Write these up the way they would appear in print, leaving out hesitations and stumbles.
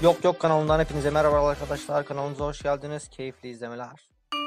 Yok Yok kanalından hepinize merhaba arkadaşlar. Kanalımıza hoş geldiniz. Keyifli izlemeler.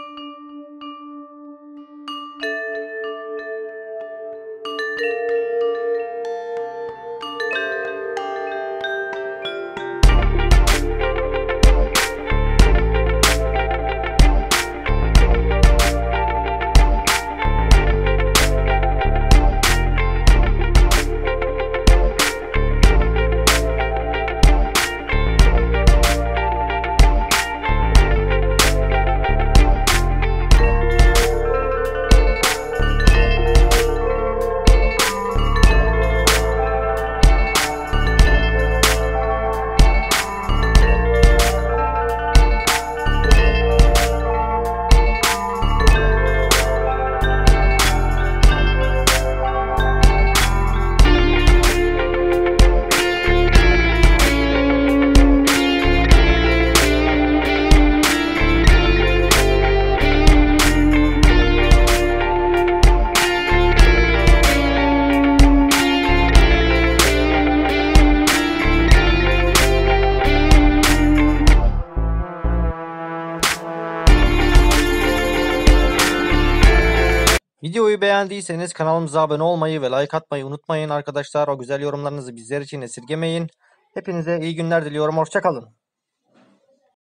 Videoyu beğendiyseniz kanalımıza abone olmayı ve like atmayı unutmayın arkadaşlar. O güzel yorumlarınızı bizler için esirgemeyin. Hepinize iyi günler diliyorum. Hoşça kalın.